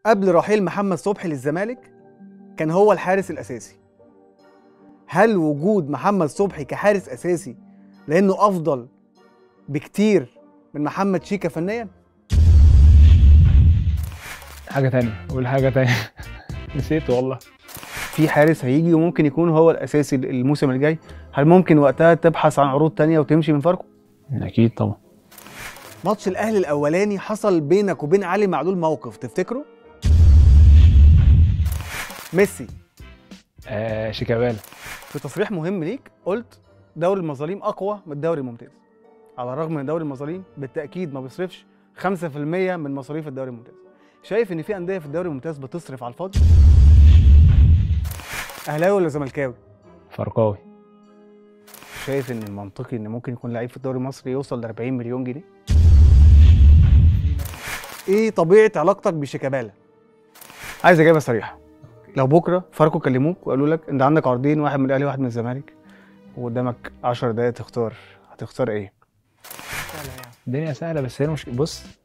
قبل رحيل محمد صبحي للزمالك كان هو الحارس الاساسي. هل وجود محمد صبحي كحارس اساسي لانه افضل بكتير من محمد شيكا فنيا؟ حاجة تانية، قول حاجة تانية. نسيت والله. في حارس هيجي وممكن يكون هو الاساسي الموسم الجاي، هل ممكن وقتها تبحث عن عروض تانية وتمشي من فاركو؟ أكيد طبعا. ماتش الاهلي الاولاني حصل بينك وبين علي معلول موقف تفتكره؟ ميسي شيكابالا. في تصريح مهم ليك قلت دوري المظالم اقوى من الدوري الممتاز، على الرغم ان دوري المظالم بالتاكيد ما بيصرفش 5% من مصاريف الدوري الممتاز. شايف ان في انديه في الدوري الممتاز بتصرف على الفاضي؟ اهلاوي ولا زملكاوي؟ فرقاوي. شايف ان المنطقي ان ممكن يكون لعيب في الدوري المصري يوصل ل 40 مليون جنيه؟ ايه طبيعه علاقتك بشيكابالا؟ عايز اجابه صريحه. لو بكره فاركو كلموك وقالوا لك انت عندك عرضين، واحد من الاهلي وواحد من الزمالك، وقدامك 10 دقايق تختار، هتختار ايه؟ الدنيا سهلة بس هي بص